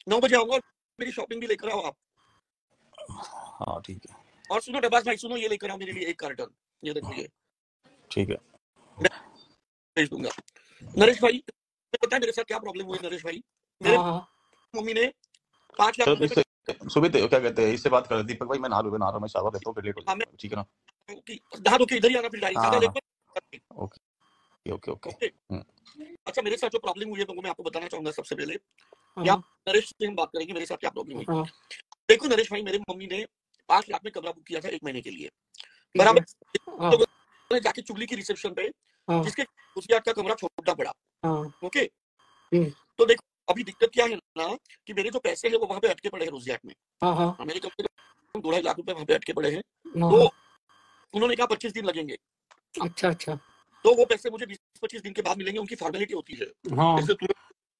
9 बजे आऊंगा और मेरी शॉपिंग भी लेकर आओ आप। हाँ ठीक है। और सुनो डबास भाई, सुनो ये लेकर आओ मेरे लिए 1 कार्टन, ये देखो ये ठीक है, भेज दूंगा। नरेश भाई पता है मेरे साथ क्या प्रॉब्लम हुई नरेश भाई? मेरे मम्मी ने 5 लाख चलो रुपए इससे सुमित क्या कहते हैं, इससे बात कर दीपक भाई, मैं नहा रहा हूँ, मैं शावर लेता हूँ, फिर लेट हो जाऊंगा, ठीक है ना? नहा धो के इधर ही आना, फिर डायरी ज्यादा हाँ लेकर। Okay okay okay. ओके अच्छा, मेरे साथ जो प्रॉब्लम हुई है तो मैं आपको बताना चाहूंगा सबसे पहले। या नरेश से हम बात करेंगे मेरे साथ क्या प्रॉब्लम हुई। देखो नरेश भाई, मेरे मम्मी ने 5 लाख में कमरा बुक किया था 1 महीने के लिए, बराबर। तो जाके चुगली की रिसेप्शन पे, जिसके उसी का कमरा छोटा पड़ा। ओके, तो देखो अभी दिक्कत क्या है ना कि मेरे जो पैसे हैं वो वहां पे अटके पड़े हैं रोजियाट में। मेरे कम से कम 2.5 लाख रुपए वहां पे अटके पड़े हैं। तो उन्होंने कहा 25 दिन लगेंगे। अच्छा अच्छा, तो वो पैसे मुझे 20-25 दिन के बाद मिलेंगे, उनकी फॉर्मेलिटी होती है। ऐसे तुरंत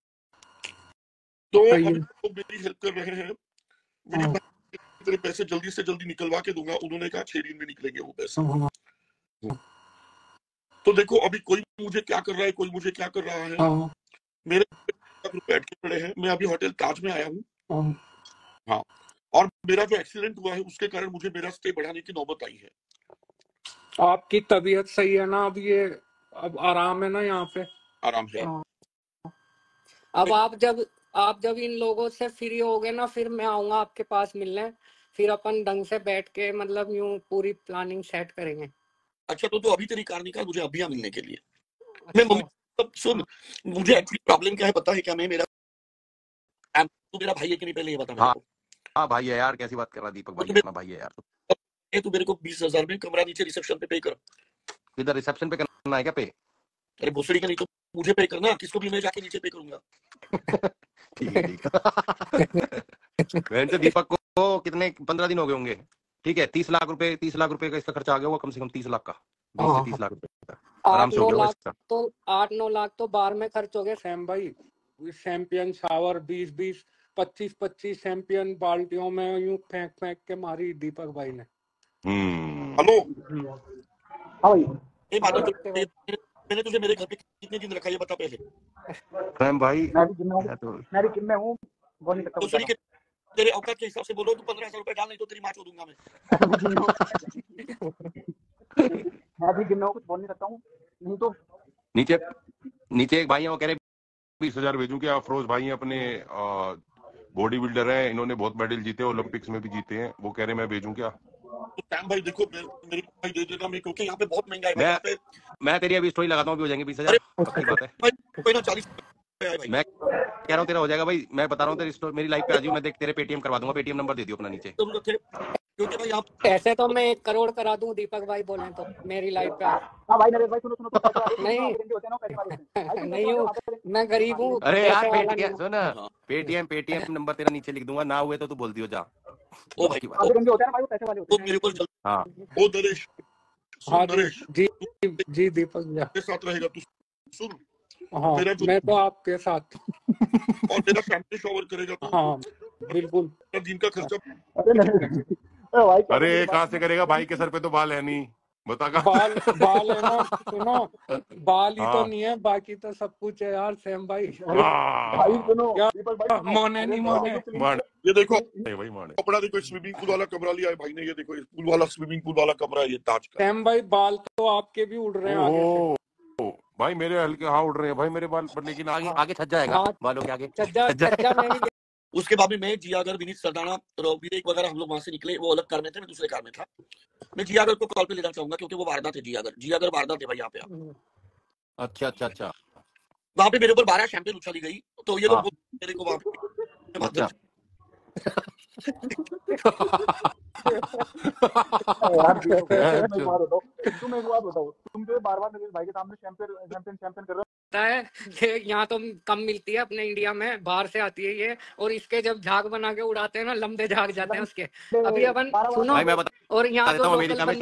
तो अभी तो मेरी हेल्प कर रहे हैं, मेरी तेरे पैसे जल्दी से जल्दी निकलवा के दूंगा। उन्होंने कहा 6 दिन में निकलेंगे वो पैसे। तो देखो अभी कोई मुझे क्या कर रहा है, कोई मुझे क्या कर रहा है। मेरे रुपए अटके पड़े हैं, मैं अभी होटल ताज में आया हूँ। हाँ, और मेरा जो एक्सीडेंट हुआ है उसके कारण मुझे मेरा स्टे बढ़ाने की नौबत आई है। आपकी तबीयत सही है ना? अब ये अब आराम है ना यहाँ पे? आराम है। अब आप जब इन लोगों से फ्री हो गए ना, फिर मैं आऊंगा आपके पास मिलने, फिर अपन ढंग से बैठ के मतलब यूं पूरी प्लानिंग सेट करेंगे। अच्छा तो अभी तेरी कार निकाल, मुझे अभी मिलने के लिए। मैं मम्मी सब सुन, मुझे एक्चुअली प्रॉब्लम क्या है पता है क्या? मैं मेरा तू मेरा भाई है कि नहीं पहले ये बता मेरे को। हाँ भाई है यार, कैसी बात कर रहा है दीपक भाई, अपना भाई है यार। तू मेरे को 20,000 में कमरा नीचे रिसेप्शन पे कर। इधर रिसेप्शन पे करना है क्या पे? अरे भोसड़ी का नहीं तो मुझे पे करना, किसको भी मैं जाके नीचे पे करूंगा। ठीक है ठीक है। तो दीपक को कितने 15 दिन हो गए होंगे, ठीक है। 30 लाख रुपए का इसका खर्चा आ गया होगा, कम से कम 30 लाख का, 20 से 30 लाख रुपए आराम से हो गया इसका। तो 8-9 लाख तो बार में खर्च हो गए सैम भाई। चैंपियन शावर 20-20 25-25 चैंपियन बाल्टियों में यूं फेंक के मारी दीपक भाई ने। हेलो भाई, मैंने तुझे मेरे घर पे कितने दिन रखा ये बता पहले। सैम भाई मैं भी जिम्मे हूँ, बोल नहीं सकता। तेरे औकात के हिसाब से बोलो तो 15,000 रुपए डाल, नहीं तो तेरी माँ चो दूंगा मैं। मैं भी जिम्मे हूँ, कुछ बोल नहीं सकता हूँ, नहीं तो नीचे एक भाई है वो कह रहे 20,000 भेजूं क्या? अफरोज भाई हैं अपने, बॉडी बिल्डर है, इन्होंने बहुत मेडल जीते, ओलंपिक्स में भी जीते हैं, वो कह रहे मैं भेजूं क्या? तो सैम भाई देखो मेरे को भाई दे देना, मैं क्योंकि यहाँ पे बहुत महंगा है यहाँ पे। मैं तेरी अभी स्टोरी लगाता हूँ, भी हो जाएंगे 20,000, पक्की बात है। कोई ना 40 भाई। मैं कह रहा हूँ तेरा हो जाएगा भाई, मैं बता रहा हूँ तेरी स्टोरी, मेरी लाइफ पे आ जाओ, मैं देख तेरे पेटीएम करवा दूंगा, पेटीएम नंबर दे दियो अपना नीचे। क्योंकि भाई आप ऐसे तो मैं 1 करोड़ करा दूं दीपक भाई बोले तो मेरी लाइफ पे। हाँ भाई नरेश भाई सुनो नहीं हूँ मैं, गरीब हूँ। अरे यार पेटीएम सुन, पेटीएम नंबर तेरा नीचे लिख दूंगा, ना हुए तो तू बोल दियो जा। ओ भाई होते हैं ना भाई, पैसे वाले होते हैं मेरे को। हाँ ओ नरेश, हाँ जी दीपक भैया के साथ रहेगा तू, सुन। हाँ मैं तो आपके साथ। और मेरा फैमिली शॉवर करेगा तू। हाँ बिल्कुल, दिन का खर्चा। अरे कहाँ से करेगा भाई के सर पे तो बाल है नहीं, बता का बाल है ना, सुनो बाल ही तो नहीं है, बाकी तो सब कुछ है यार सैम भाई। भाई सुनो मोने नहीं मोने। ये देखो कपड़ा देखो, स्विमिंग पूल वाला कमरा लिया है भाई ने, ये देखो पूल वाला स्विमिंग पूल वाला कमरा है ये ताज का। सैम भाई बाल तो आपके भी उड़ रहे हैं आगे से। भाई मेरे हल्के हाँ उड़ रहे हैं भाई मेरे बाल, लेकिन आगे छत जाएगा बालों के आगे। उसके बाद में मैं जियागर, विनीत सरदाना, विवेक वगैरह हम लोग वहां से निकले, वो अलग कार में थे, मैं दूसरे कार में था। मैं जियागर को कॉल पे लेना चाहूंगा क्योंकि वो वारदात है, जियागर वारदात है भाई यहाँ पे। अच्छा वहां पे मेरे ऊपर 12 शैंपेन उछाली गई, तो ये लोग मेरे को वहां पे तुम एक बात बताओ, तुम जो बार नरेश भाई के सामने शैंपेन कर रहे हो है। यहाँ तो कम मिलती है अपने इंडिया में, बाहर से आती है ये, और इसके जब झाग बना के उड़ाते हैं ना, लंबे झाग जाते हैं उसके। अभी अपन सुनो, और यहाँ तो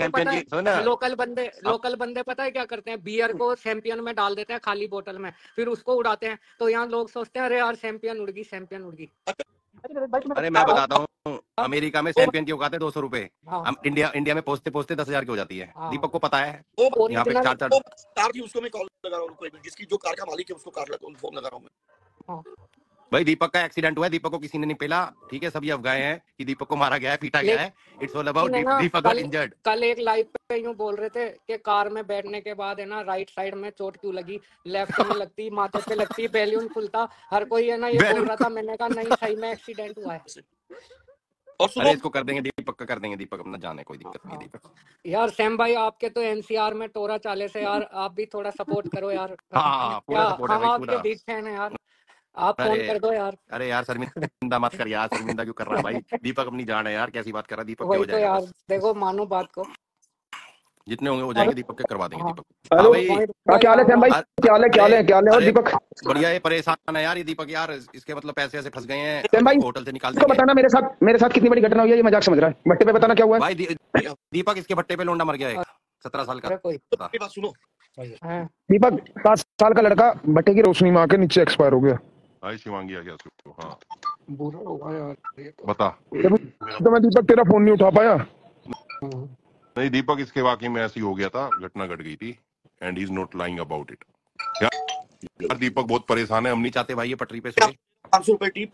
लोकल बंदे पता है क्या करते हैं? बियर को चैंपियन में डाल देते हैं खाली बोतल में, फिर उसको उड़ाते हैं। तो यहाँ लोग सोचते हैं अरे यार चैंपियन उड़ गई। अरे मैं बताता हूँ, अमेरिका में चैंपियन की औकात है 200 रुपए, इंडिया में पहुंचते 10,000 की हो जाती है। दीपक को पता है, यहाँ पे 4 कार थी, उसको मैं कॉल लगा रहा हूँ, जिसकी जो कार का मालिक है उसको कार फोन लगा रहा हूँ मैं। भाई दीपक का एक्सीडेंट हुआ है, दीपक को किसी ने नहीं पेला, ठीक है, सब ये अफवाहें हैं कि दीपक को मारा गया है, पीटा गया है। इट्स ऑल अबाउट लेकिन है ना, दीपक गॉट इंजर्ड। कल एक लाइव पे यूं बोल रहे थे कि कार में बैठने के बाद है ना राइट साइड में चोट क्यों लगी, लेफ्ट में लगती, माथे पे लगती, बैलून खुलता, हर कोई है ना ये बोल रहा था। मैंने कहा नहीं, सही में एक्सीडेंट हुआ है। और अरे सुनो इसको कर देंगे, दीपक का कर देंगे, दीपक अपना जाने, कोई दिक्कत नहीं है दीपक। यार सैम भाई, आपके तो एनसीआर में टोरा चाले से यार, आप भी थोड़ा सपोर्ट करो यार। हाँ पूरा क्या सपोर्ट है हम भाई आपके पूरा। बिग फैन है यार, आप फोन अरे कर दो यार। अरे यार शर्मिंदा मत कर यार, शर्मिंदा क्यों कर रहा है भाई, दीपक अपनी जान है यार, कैसी बात कर रहा है, दीपक क्या वही हो तो जाएगा यार, बस, देखो मानो बात को। जितने होंगे हो जाएंगे, दीपक के करवा देंगे हाँ। दीपक। हेलो हाँ भाई क्या हाल है सैम भाई, क्या हाल है, क्या हाल है, क्या हाल है। और अरे दीपक बढ़िया, ये परेशान है यार ये दीपक यार, इसके मतलब पैसे ऐसे फंस गए हैं, सैम भाई होटल से निकाल इसको देंगे। बताना मेरे साथ कितनी बड़ी घटना हुई है, ये मजाक समझ रहा है। भट्टे पे बताना क्या हुआ है। भाई दीपक इसके भट्टे पे लोंडा मर गया एक 17 साल का अरे कोई था। मेरी बात सुनो, हाँ। दीपक 7 साल का लड़का भट्टे की रोशनी में आके नीचे एक्सपायर हो गया। हाय शिवांगी आ गया उसको। हाँ बुरा होगा यार ये तो। बता। तो मैं दीपक तेरा फोन नहीं उठा पाया। नहीं दीपक, इसके वाकई में ऐसी हो गया था, घटना घट गई थी and he is not lying about it. यार दीपक बहुत परेशान है, हम नहीं चाहते भाई ये पटरी पे सोए। 500 रुपए टिप,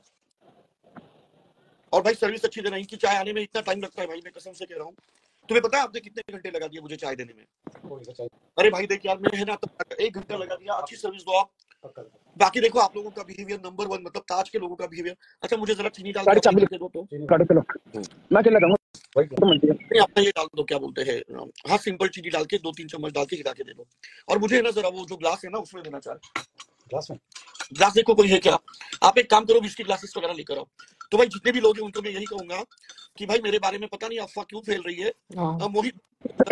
और भाई सर्विस अच्छी देना। इनकी चाय आने में इतना टाइम लगता है भाई, मैं कसम से कह रहा हूँ। तुम्हें पता है आपने कितने घंटे लगा दिए मुझे चाय देने में? अरे भाई देख यार, मैं है ना 1 घंटा लगा दिया। अच्छी सर्विस दो आप। बाकी देखो आप लोगों का बिहेवियर नंबर 1, मतलब ताज के लोगों का बिहेवियर। अच्छा मुझे जरा चीनी डाल गाड़ी के चाबी दे दो तो। गाड़ी चलो मैं अकेला जाऊंगा। नहीं आपने ये डाल दो, क्या बोलते हैं, हाँ सिंपल चीनी डाल के 2-3 चम्मच डाल के हिला के दे दो। और मुझे है ना जरा वो जो ग्लास है ना उसमें देना चाहे। ग्लास देखो कोई है क्या? आप एक काम करो, विस्की ग्लासेस वगैरह लेकर आओ। तो भाई जितने भी लोग हैं उनको मैं यही कहूंगा कि भाई मेरे बारे में पता नहीं अफवाह क्यों फैल रही है। मोहित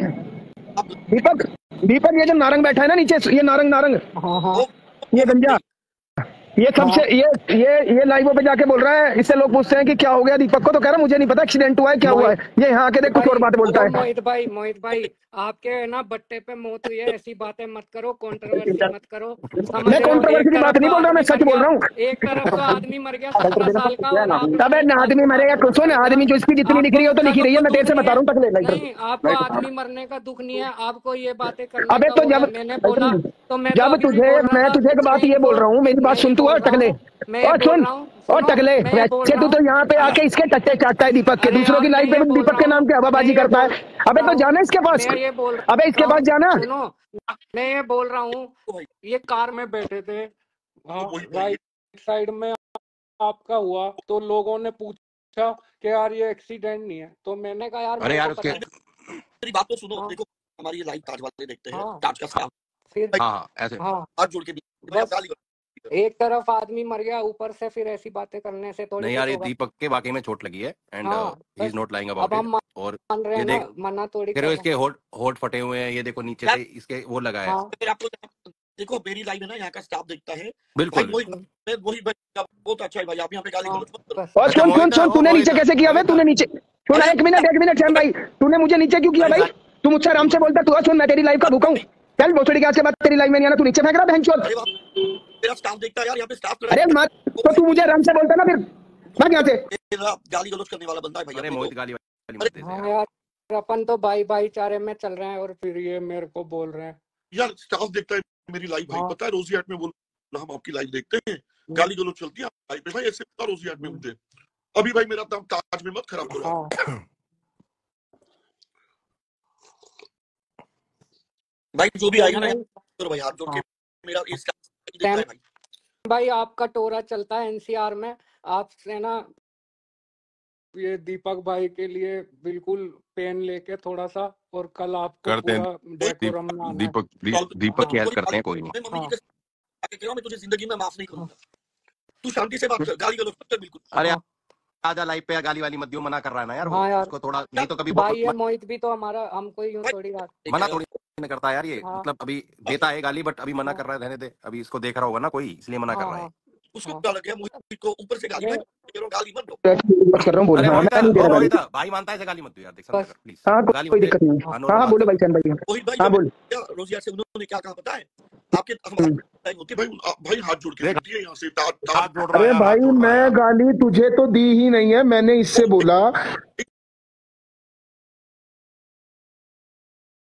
दीपक ये जो नारंग बैठा है ना नीचे, ये नारंग ये गंजा, ये सबसे ये लाइवों पे जाके बोल रहा है। इससे लोग पूछते हैं कि क्या हो गया दीपक को, तो कह रहा मुझे नहीं पता एक्सीडेंट हुआ है, क्या हुआ है। ये यहाँ आके देख कुछ और बात बोलता है। मोहित भाई आपके ना बट्टे पे मौत हुई है, ऐसी बातें मत करो, कंट्रोवर्सी मत करो। मैं कंट्रोवर्सी की बात नहीं बोल रहा, मैं सच बोल रहा हूँ। एक तरफ तो आदमी मर गया 17 साल का, और आप तब आदमी मरेगा कुछ ना, आदमी जो इसकी जितनी लिख रही हो तो लिखी रही है, मैं तेरे से बता रहा हूँ तक ले। नहीं, आपको आदमी मरने का दुख नहीं है, आपको ये बातें करने अबे का तो जब मैंने बोला तो मैं जब तुझे मैं तुझे एक बात ये बोल रहा हूँ, मेरी बात सुन तू। और टकले और सुन और टकले, वैसे तू तो यहाँ पे आके इसके टट्टे चाटता है दीपक के, दूसरों की लाइफ में दीपक के नाम पे हवाबाजी करता है। अबे तो जाना इसके पास, अबे इसके पास जाना। सुनो, मैं ये बोल रहा हूँ, ये कार में बैठे थे, राइट साइड में आपका हुआ तो लोगों ने पूछा कि यार ये एक्सीडेंट नहीं है, तो मैंने कहा यार अरे यार उसके मेरी बात तो सुनो। देखो हमारी ये लाइव ताज वाले देखते हैं, ताज का स्टाफ फिर ऐसे हाथ जोड़ के एक तरफ आदमी मर गया, ऊपर से फिर ऐसी बातें करने से थोड़ी नहीं यार, ये दीपक के वाकई में चोट लगी है and he is not lying about it. और ये देख मना थोड़ी फिर इसके होठ फटे हुए हैं, ये देखो नीचे से इसके वो लगा है। देखो मेरी लाइव है ना, यहाँ का स्टाफ देखता है बिल्कुल। वही बहुत अच्छा है भाई, आप यहाँ पे गाली गलौज। और सुन तूने नीचे कैसे किया भाई, तूने नीचे सुन, एक मिनट सैम भाई, तूने मुझे नीचे क्यों किया भाई? तू मुझसे आराम से बोलता। तू सुन, मैं तेरी लाइव का भूखा हूँ, चल भोसड़ी के आज के बाद तेरी लाइव में नहीं आना। तू नीचे फेंक रहा बहनचोद। मेरा स्टाफ देखता है यार, यहाँ पे स्टाफ। अरे मत तो तू मुझे आराम से बोलता ना, फिर भाग यहाँ से। गाली गलौज करने वाला बंदा है भाई। अरे मोहित गाली मत दे यार, अपन तो भाईचारे में चल रहे हैं और फिर ये मेरे को बोल रहे हैं यार स्टाफ देखता है मेरी लाइव भाई। पता है रोजी हाट में बोल हम आपकी लाइव देखते हैं, गाली गलौज चलती है लाइव पे भाई, ऐसे रोजी हाट में मुझे। अभी भाई मेरा नाम ताज में मत खराब करो भाई। जो भी आएगा ना भाई हाथ जोड़ के मेरा इस भाई, आपका टोरा चलता है एनसीआर में, आपसे ना ये दीपक भाई के लिए बिल्कुल पेन लेके थोड़ा सा, और कल आपको करते हैं डेकोरम में आना है। दीपक की हेल्प करते हैं, कोई नहीं। मैं तुझे जिंदगी में माफ नहीं करूंगा, तू शांति से बात कर, गाली गलौज मत कर बिल्कुल। अरे आजा लाइव पे, गाली वाली मत दियो, मना कर रहा है ना यार। हाँ यार, उसको थोड़ा नहीं तो कभी भाई ये मोहित भी तो हमारा, हमको यूं थोड़ी बात मना थोड़ी नहीं करता यार ये। मतलब अभी देता है गाली बट अभी मना कर रहा है, रहने दे, अभी इसको देख रहा होगा ना कोई, इसलिए मना कर रहा है। उसको क्या लग गया मोहित को ऊपर से गाली मत दो। कर रहा हूं, बोल रहा हूं मैं नहीं दे रहा भाई मानता है, गाली मत दो यार, देख प्लीज। हां कोई दिक्कत नहीं। हां बोलो भाई, चैन भाई। हां बोल। रोजिया से उन्होंने क्या कहा पता है? आपके टाइम होती भाई, भाई हाथ जोड़ के बैठी है यहाँ से, हाथ जोड़ रहा है। अरे भाई मैं गाली तुझे तो दी ही नहीं है, मैंने इससे बोला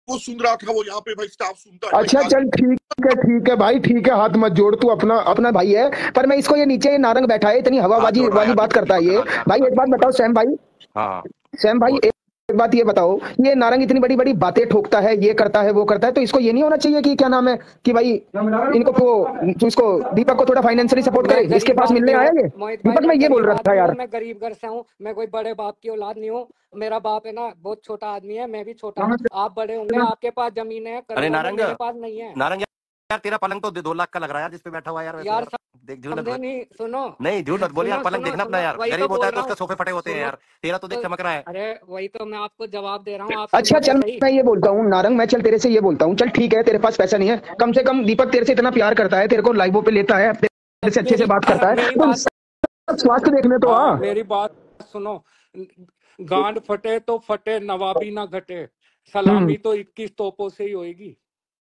वो सुन रहा था, वो यहाँ पे भाई स्टाफ सुनता है। अच्छा चल ठीक है भाई, ठीक है, हाथ मत जोड़, तू अपना अपना भाई है। पर मैं इसको, ये नीचे नारंग बैठा है, इतनी हवाबाजी वाली बात करता है ये भाई। एक बात बताओ सैम भाई, हाँ सैम भाई एक बात ये बताओ, ये नारंग इतनी बड़ी बड़ी बातें ठोकता है, ये करता है वो करता है, तो इसको ये नहीं होना चाहिए कि क्या नाम है कि भाई इनको तो इसको दीपक को थोड़ा फाइनेंशियली सपोर्ट करे? इसके पास मिलने आया ये दीपक, मैं ये बोल रहा था यार। मैं गरीब घर से हूँ, मैं कोई बड़े बाप की औलाद नहीं हूँ। मेरा बाप है ना बहुत छोटा आदमी है, मैं भी छोटा, आप बड़े होंगे, आपके पास जमीन है, अरे नारंग, मेरे पास नहीं है। नारंग यार, तेरा पलंग तो 2 लाख का लग रहा है यार, जिसपे बैठा हुआ है यार। देख झूठ मत नहीं, सुनो, नहीं झूठ मत बोल यार, पलंग देखना अपना यार, गरीब होता है तो उसका सोफे फटे होते हैं यार, तेरा तो देख चमक रहा है। अरे वही तो मैं आपको जवाब दे रहा हूँ। आप अच्छा चल, मैं ये बोलता हूँ नारंग, मैं चल तेरे से ये बोलता हूँ, चल ठीक है तेरे पास पैसा नहीं है, कम से कम दीपक तेरे से इतना प्यार करता है, तेरे को लाइवों पे लेता है, तेरे से अच्छे से बात करता है, तो स्वास्थ्य देखने तो आ। मेरी बात सुनो, गांड फटे तो फटे, नवाबी ना घटे, सलामी तो 21 तोपों से ही होगी।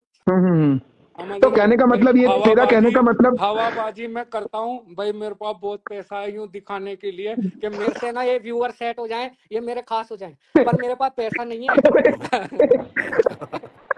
तो कहने का मतलब ये, तेरा कहने का मतलब हवाबाजी मैं करता हूँ भाई, मेरे पास बहुत पैसा है यूं दिखाने के लिए कि मेरे से ना ये व्यूअर सेट हो जाएं, ये मेरे खास हो जाएं, पर मेरे पास पैसा नहीं है।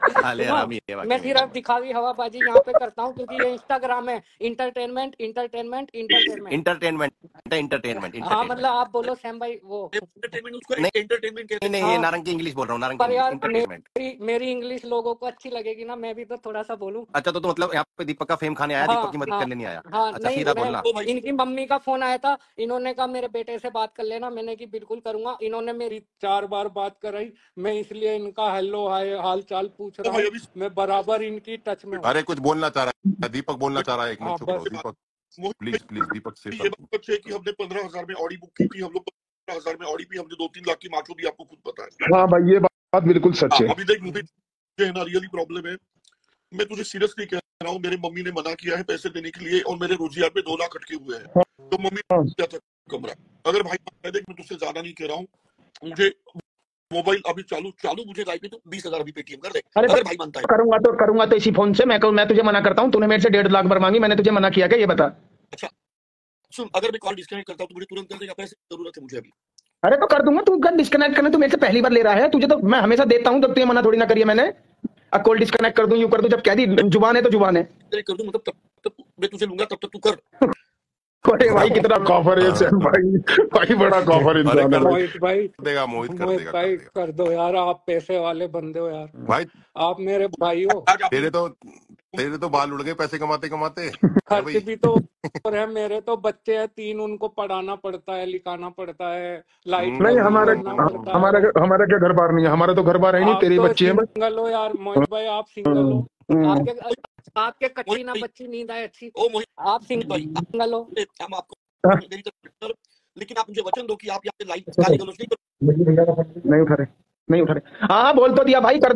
मैं सिर्फ दिखावी हवाबाजी यहाँ पे करता हूँ क्योंकि ये इंस्टाग्राम है, entertainment entertainment entertainment entertainment entertainment. हाँ मतलब आप बोलो सैम भाई, वो एंटरटेनमेंट, उसको एंटरटेनमेंट कहते हैं। नहीं, ये नारंग की इंग्लिश बोल रहा हूँ, नारंग पर यार इंटरटेनमेंट। मेरी इंग्लिश लोगों को अच्छी लगेगी ना, मैं भी तो थोड़ा सा बोलूं। अच्छा तो मतलब यहाँ पे दीपक का फेम खाने आया, दीपक की मदद करने नहीं आया? हाँ, अच्छा नहीं, सीधा बोलना। इनकी मम्मी का फोन आया था, इन्होंने कहा मेरे बेटे से बात कर लेना, मैंने की बिल्कुल करूंगा। इन्होंने मेरी 4 बार बात कराई, मैं इसलिए इनका हेलो हाय हाल चाल पूछ रहा हूँ, मैं बराबर इनकी टच में हूँ। अरे कुछ बोलना चाह रहा है दीपक, बोलना चाह रहा है, एक मिनट चुप रहो दीपक, प्लीज प्लीज दीपक से। ये बात है कि हमने 15,000 में ऑडी बुक की थी, हम लोग 15,000 में ऑडी भी, हमने 2-3 लाख की मार्चो भी, आपको खुद पता है। हाँ भाई ये बात बिल्कुल सच है। अभी देख मुझे ना रियली प्रॉब्लम है, मैं तुझे सीरियसली कह रहा हूँ, मेरी मम्मी ने मना किया है पैसे देने के लिए, और मेरे रोजगार पे 2 लाख अटके हुए हैं, तो मम्मी दिया था कमरा। अगर भाई देख, मैं तुझसे ज्यादा नहीं कह रहा हूँ, मुझे मोबाइल अभी चालू मुझे गाइड पे तो 20,000 अभी पेटीएम कर दे, अगर भाई मानता है। करूंगा तो इसी फोन से। मैं तुझे मना करता हूँ, तूने मेरे से 1.5 लाख बार मांगी, मैंने तुझे मना किया क्या ये बता? अच्छा सुन, अगर मैं कॉल डिस्कनेक्ट करता हूँ तो मुझे तुरंत कर देगा, पैसे जरूरत है मुझे अभी। अरे तो कर दूंगा, तू कर डिस्कनेक्ट करना, तू मेरे से पहली बार ले रहा है, तुझे तो मैं हमेशा देता हूँ, जब तुझे मना थोड़ी ना करिए मैंने। अब कॉल डिस्कनेक्ट कर दूं, यूं कर दूं, जब कह दी जुबान है तो जुबान है। कर दूं मतलब तब तक मैं तुझे लूंगा, तब तक तू कर। अरे भाई कितना कॉफर है सैम भाई बड़ा कॉफर इंसान है। मोहित भाई, मोहित भाई कर दो यार, आप पैसे वाले बंदे हो यार भाई, आप मेरे भाई हो। तेरे तो बाल उड़ गए पैसे कमाते कमाते। खर्च भी तो है, मेरे तो बच्चे हैं 3, उनको पढ़ाना पड़ता है, लिखाना पड़ता है, लाइट नहीं हमारा क्या घर बार नहीं है, हमारा तो घर बार है नहीं, तेरे बच्चे हैं। सिंगल हो यार मोहित भाई, आप सिंगल हो, आपके कच्ची ना बच्ची नींद आए अच्छी। ओ मोहित, आप सिंगल हो, हम आपको मेरी तरफ, लेकिन आप मुझे वचन दो कि आप यहाँ पे लाइव गाली गलौज नहीं उठा रहे। हाँ बोल तो दिया भाई, कर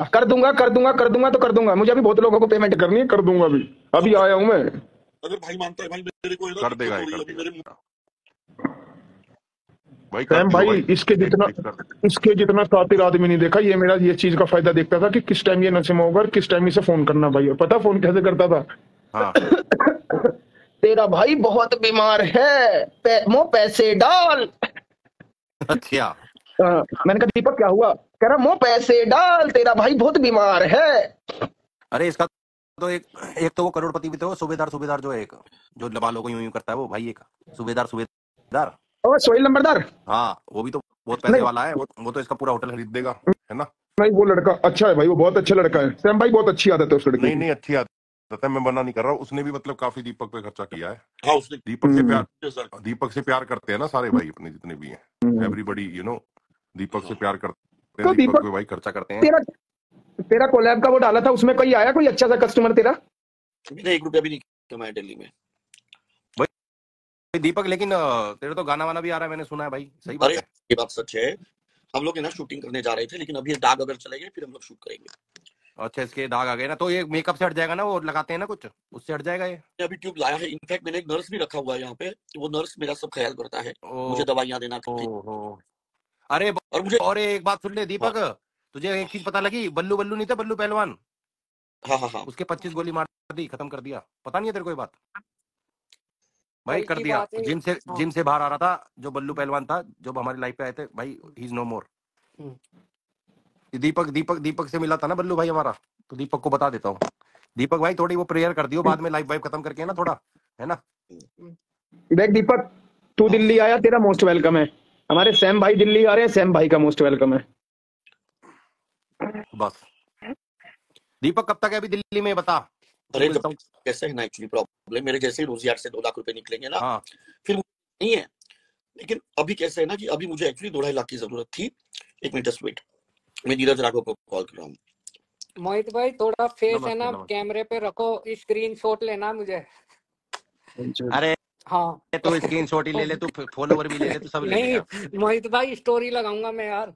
दूंगा तो कर दूंगा। मुझे अभी बहुत लोगों को पेमेंट करनी है, कर दूंगा अभी आया हूँ मैं। अगर भाई मानता है भाई मेरे को कर देगा सैम भाई, इसके जितना शातिर आदमी नहीं देखा। ये मेरा ये चीज का फायदा देखता था कि किस टाइम ये नशे में होगा और किस टाइम इसे फोन करना भाई। और पता फोन कैसे करता था? हाँ। तेरा भाई बहुत बीमार है, पैसे डाल। अच्छा मैंने कहा दीपक क्या हुआ? कह रहा मो पैसे डाल, तेरा भाई बहुत बीमार है। अरे इसका तो एक तो वो करोड़पति भी तो सूबेदार जो है, एक जो लबालों को यूं करता है वो भाई, एक सूबेदार सोहेल नंबरदार। हाँ वो भी तो बहुत पैसे वाला है, वो तो इसका पूरा होटल खरीद देगा, है ना? नहीं वो लड़का अच्छा है भाई, वो बहुत अच्छा लड़का है सैम भाई, बहुत अच्छी आदत है उस लड़के की। नहीं अच्छी आदत है, मैं मना नहीं कर रहा हूँ। उसने भी मतलब काफी दीपक पे खर्चा किया है। हाँ, उसने दीपक से प्यार करते हैं ना सारे भाई, अपने जितने भी हैं, एवरीबॉडी दीपक से प्यार करते हैं, दीपक पे भाई खर्चा करते हैं। तेरा कोलैब का वो डाला था, उसमें कोई आया कोई अच्छा सा कस्टमर तेरा? 1 रुपया भी नहीं कमाया दिल्ली में भाई दीपक, लेकिन तेरे तो गाना वाना भी आ रहा है, मैंने सुना है भाई, सही बात है? ये बात सच है। हम लोग ना शूटिंग करने जा रहे थे, लेकिन अभी दाग अगर चले गए फिर हम लोग शूट करेंगे। अच्छा इसके दाग आ गए ना, तो ये मेकअप से हट जाएगा ना, वो लगाते हैं ना कुछ, उससे हट जाएगा ये? अभी ट्यूब लाया है, इनफैक्ट मैंने एक नर्स भी रखा हुआ है यहाँ पे, वो नर्स मेरा सब ख्याल करता है, मुझे दवाइयाँ देना। अरे और मुझे और एक बात सुन ले दीपक, तुझे एक चीज पता लगी? बल्लू नहीं था, बल्लू पहलवान, हाँ, उसके 25 गोली मार दी, खत्म कर दिया। पता नहीं है तेरे को ये बात? भाई कर दिया। जिम से बाहर आ रहा था जो बल्लू पहलवान था, जो हमारी लाइफ पे आए थे भाई, ही इज नो मोर। दीपक दीपक दीपक से मिला था ना बल्लू भाई हमारा, तो दीपक को बता देता हूँ। दीपक भाई थोड़ी वो प्रेयर कर दियो बाद में, लाइव वाइव खत्म करके ना थोड़ा, है ना। देख दीपक, तू दिल्ली आया, तेरा मोस्ट वेलकम है। हमारे सैम भाई दिल्ली आ रहे हैं, सैम भाई का मोस्ट वेलकम है। बस दीपक कब तक है अभी दिल्ली में, बता। अरे कैसे है ना, एक्चुअली प्रॉब्लम मेरे जैसे ही रोजगार से 2 लाख रुपए निकलेंगे ना, हाँ फिर नहीं है। लेकिन अभी कैसे है ना कि अभी मुझे एक्चुअली 2-2.5 लाख की जरूरत थी। 1 मिनट वेट, मैं नीरज राघव को कॉल कर रहा हूँ। मोहित भाई थोड़ा फेस है नमस्ते ना नमस्ते। कैमरे पे रखो, स्क्रीनशॉट लेना मुझे। अरे हाँ तो स्क्रीनशॉट ही ले ले, तू फॉलोवर भी ले ले, तो सब ले ले नहीं यार। मोहित भाई स्टोरी लगाऊंगा मैं यार।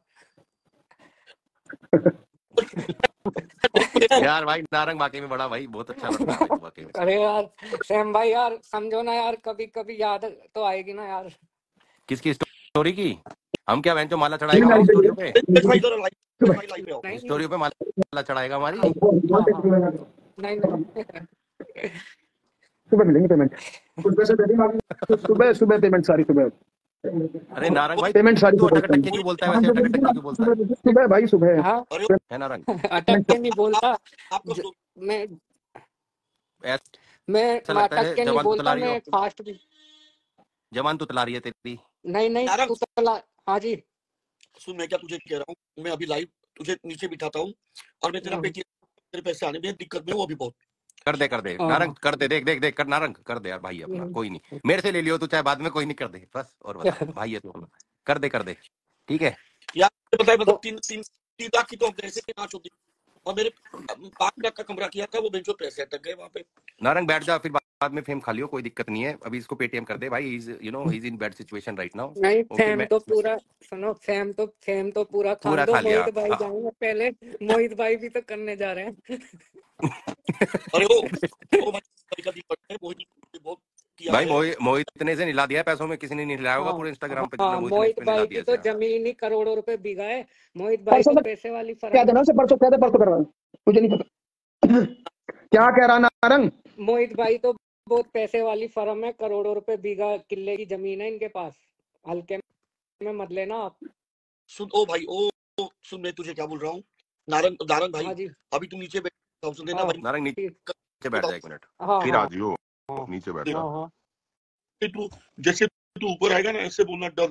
यार भाई नारंग वाकई में बड़ा भाई बहुत अच्छा लड़का है भाई तू वाकई में। अरे यार सैम भाई यार समझो ना यार, कभी कभी याद तो आएगी ना यार। किसकी स्टोरी की? हम क्या बहन जो माला चढ़ाएगा हमारी स्टोरियों पे? नहीं स्टोरियों पे माला चढ़ाएगा हमारी? नहीं नहीं सुबह मिलेंगे पेमेंट, सुबह सुबह पेमेंट सारी सुबह। अरे नारंग भाई पेमेंट सारी तू सुबह अटक अटक के क्यों बोलता है वैसे, अटक अटक के क्यों बोलता है? सुबह भाई सुबह। हाँ है नारंग? अटक के नहीं बोलता मैं ऐसा लगता अटक है के नहीं जवान बोलता, तुतला रही हो, मैं फास्ट भी। जवान तुतला रही है तेरी। नहीं नहीं हाँ जी सुन, मैं क्या तुझे कह रहा हूँ, मैं अभी लाइव तुझे नीचे बिठाता हूँ और मैं तेरा पेटीएम, तेरे पैसे आने में दिक्कत में हूँ अभी बहुत। कर दे नारंग, कर दे, देख देख देख कर नारंग, कर दे यार भाई अपना, कोई नहीं मेरे से ले लियो तू चाहे बाद में, कोई नहीं, कर दे बस। और बता भाई है तू अपना, कर दे ठीक है यार पता है, मतलब 3 लाख की तो ऐसे की नाच होती, और मेरे 5 लाख का कमरा किया था, वो बेंचो पैसे अटक गए वहां पे। नारंग बैठ जा, फिर बाद में फेम खा लियो, कोई दिक्कत नहीं है, अभी इसको पेटीएम कर दे भाई, is you know he is in bad situation right now. नहीं ओके फेम मैं तो पूरा सुनो, फेम तो पूरा खान दो। खा लिया। मोहित भाई जाएंगे पहले, मोहित भाई भी तो करने जा रहे हैं। अरे वो बहुत किया भाई है। मोहित ने से निला दिया पैसों में, किसी ने नहीं हिलाया होगा पूरे इंस्टाग्राम पे, जितना मोहित ने मोहित इस पे निला भाई दिया की तो इसका। जमीन ही करोड़ों रुपए बिका है। मोहित भाई परसों तो तक पैसे वाली क्या फर्म देना उसे, परसों क्या दे, परसों करवा, मुझे नहीं पता क्या कह रहा नारंग। मोहित भाई तो बहुत पैसे वाली फर्म है, करोड़ों रुपए बीघा किले की जमीन है इनके पास, हल्के में मत लेना आप। सुन ओ भाई, ओ सुन, मैं तुझे क्या बोल रहा हूँ, नारंग भाई, हाँ जी अभी तुम नीचे बैठ देना भाई, नारंग नीचे बैठ जा 1 मिनट, हाँ फिर हाँ आ जियो, नीचे बैठ जा। हाँ तू जैसे तू ऊपर आएगा ना ऐसे बोलना डन।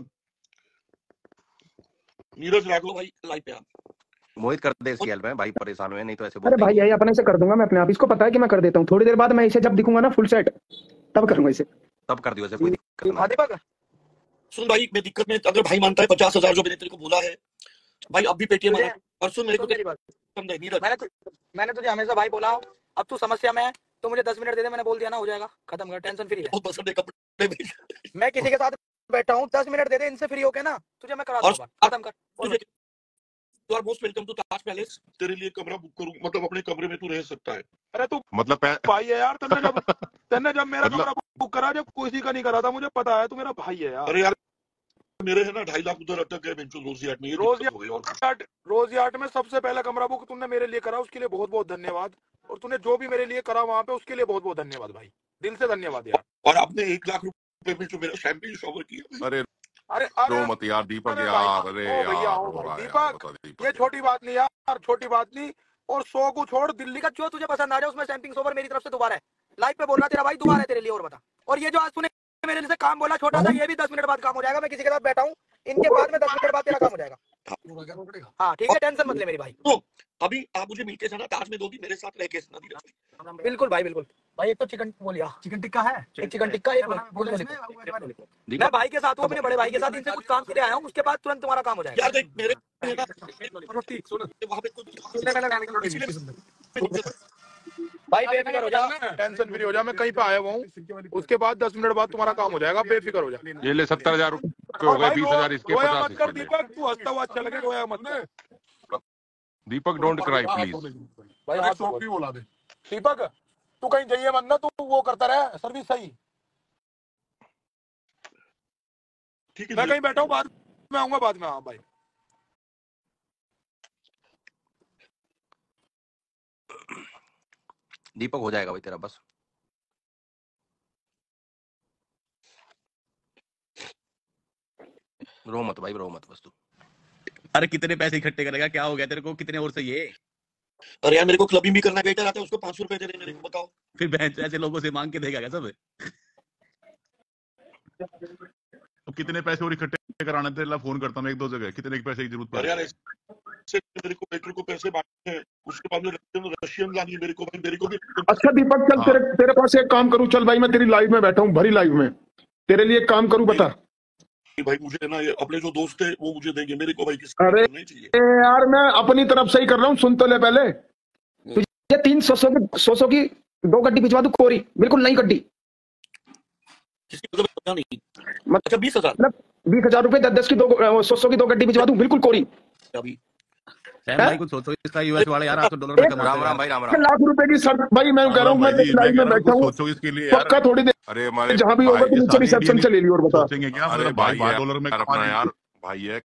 नीरज राघव भाई लाइव पे आ। मोहित कर दे इसकी हेल्प है भाई, परेशान हुए नहीं तो ऐसे अरे बोलते भाई ही यही अपने से कर दूंगा मैं अपने आप, इसको पता है कि मैं कर देता हूँ। थोड़ी देर बाद मैं इसे जब दिखूंगा ना फुल सेट, तब करूंगा इसे, तब कर दियो ऐसे, कोई दिक्कत नहीं। सुन भाई, मैं दिक्कत में, अगर भाई मानता है 50,000 जो मैंने तेरे को बोला है भाई, अब भी पेटीएम आना। और सुन मेरे को मेरी बात, समझ नीरज, मैंने तुझे हमेशा भाई बोला हूं, अब तू समस्या में है तो मुझे 10 मिनट दे दे, मैंने बोल दिया ना, हो जाएगा, खत्म कर, टेंशन फ्री है। बहुत पसंद है कपड़े में। मैं किसी के साथ बैठा हूं, 10 मिनट दे दे, इनसे फ्री होके ना तुझे मैं करा और दूंगा, खत्म कर। तुझे you are most welcome to Taj Palace, तेरे लिए कमरा बुक करूं, मतलब अपने कमरे में तू रह सकता है। अरे तू मतलब भाई है यार, तन्ने जब मेरा मतलब कमरा बुक करा, जब किसी का नहीं करा था, मुझे पता है, तू मेरा भाई है यार। अरे यार मेरे है ना 2.5 लाख उधर अटक गए बेंचो रोजियाट में, ये दिक्कत हो गई। और रोजियाट में सबसे पहला कमरा बुक तुमने मेरे लिए करा, उसके लिए बहुत बहुत धन्यवाद। और तूने जो भी मेरे लिए करा वहां पे, उसके लिए बहुत बहुत धन्यवाद भाई, दिल से धन्यवाद यार। और आपने 1 लाख रुपए में जो मेरा शैंपेन शॉवर किया। अरे अरे रो मत यार दीपक अरे यार, अरे ओ भैया, यार ओ रो भाई रहा है यार, दीपक, बता दीपक ये छोटी बात नहीं यार, छोटी बात नहीं। और 100 को छोड़, दिल्ली का जो तुझे पसंद आ जाए उसमें सैम्पिंग सोवर मेरी तरफ से दोबारा है, लाइव पे बोल रहा तेरा भाई दोबारा है तेरे लिए। और बता, और ये जो आज तूने मेरे लिए काम बोला छोटा सा, ये भी 10 मिनट बाद काम हो जाएगा। मैं किसी के साथ बैठा हूँ, इनके बाद में 10 मिनट बाद तेरा काम हो जाएगा। हाँ ठीक है, टेंशन मत ले मेरी भाई। तो अभी आप मुझे मीट के जाना, ताज में 2 दिन मेरे साथ रह के नदी। बिल्कुल भाई बिल्कुल भाई, एक तो चिकन बोलिया, चिकन टिक्का है, एक चिकन टिक्का, एक मैं भाई के साथ हूँ, अपने बड़े भाई के साथ, इनसे कुछ काम के लिए आया हूँ, उसके बाद तुरंत तुम्हारा काम हो जाएगा। यार देख मेरे वहां पे भाई बेफिक्र हो जा, टेंशन फ्री हो जा, मैं कहीं पे आया हुआ हूँ, उसके बाद 10 मिनट बाद तुम्हारा काम हो जाएगा, बेफिक्र हो जा। ये ले 70,000 रुपए हो गए, 20,000 इसके, रोया 50 मत कर इसके। दीपक, तू हंसता हुआ अच्छा लगे, रोया मत कर दीपक डोंट क्राई प्लीज। भाई। हाथ भी बोला दे दीपक, तू कहीं जाइए मत ना, तू वो करता रहे सर्विस सही। ठीक है, मैं कहीं बैठा हूँ, बाद में आऊंगा, बाद में। हाँ भाई, दीपक हो जाएगा भाई तेरा, बस रो मत भाई, रो मत बस तू। अरे कितने पैसे इकट्ठे करेगा, क्या हो गया तेरे को, कितने और चाहिए? अरे यार मेरे को क्लबिंग भी करना बेहतर आता है, उसको 500 रुपए दे रहे मेरे को, बताओ। फिर बहन ऐसे लोगों से मांग के देगा क्या सब? तो कितने पैसे और इकट्ठे कराने थे? ला फोन करता हूँ एक दो जगह, कितने पैसे की जरूरत अरे यार ऐसे मेरे को पेट्रोल को पैसे बांटने हैं, उसके बाद में रशियन लानी है मेरे को भी। अच्छा दीपक चल, तेरे पास एक काम करूं, चल भाई मैं तेरी लाइव में बैठा हूँ, भरी लाइव में, तेरे लिए एक काम करूं, बता भाई। मुझे ना अपने जो दोस्त है वो मुझे देंगे, मेरे को भाई किसी अरे नहीं चाहिए यार, मैं अपनी तरफ से ही कर रहा हूँ, सुन तो ले पहले। तुझे 300 की 2 गड्डी भिजवा दूं, कोरी, बिल्कुल नई गड्डी। नहीं मतलब 20,000, मतलब 20,000 रुपए 10 की 100 की 2 गड्डी भिजवा दूं, बिल्कुल कोरी। अभी सैम भाई कुछ सोचो, इसका यूएस वाले यार आज तो डॉलर में कमाते हैं। राम भाई, राम लाख रुपए की शर्त भाई, मैं कह रहा हूँ, मैं लाइव में बैठा हूँ, सोचो इसके लिए यार। पक्का थोड़ी देर अरे हमारे जहां भी होगा तो नीचे रिसेप्शन से ले लियो और बता। सोचेंगे क्या? अरे भाई भाई डॉलर में अपना यार भाई है,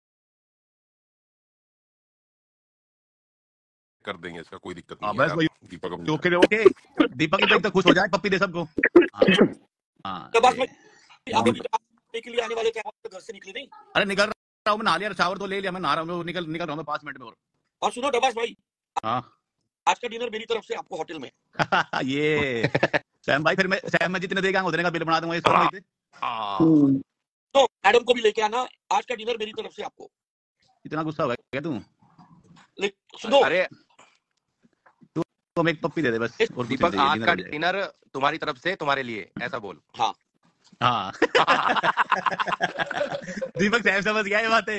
कर देंगे, इसका कोई दिक्कत नहीं बस है। भाई दीपक ओके ओके, दीपक तो खुश हो जाए, पप्पी दे सबको। हाँ तो बस आप के लिए आने वाले थे, आप घर से निकले नहीं? अरे निकल रहा हूँ मैं, नहा लिया, शावर तो ले लिया, मैं नहा रहा हूँ, निकल रहा हूँ 5 मिनट में। और सुनो डबास भाई, हाँ आज का डिनर मेरी तरफ से आपको होटल में। ये सैम भाई, फिर मैं जितने देगा उतने का बिल बना दूंगा इस तो मैडम को भी लेके आना, आज का डिनर मेरी तरफ से आपको। इतना गुस्सा होगा क्या तू? सुनो, अरे तुम एक पप्पी दे दे बस। और दीपक आज का डिनर तुम्हारी तरफ से तुम्हारे लिए, ऐसा बोल। हाँ हाँ दीपक सैम समझ गया ये बातें।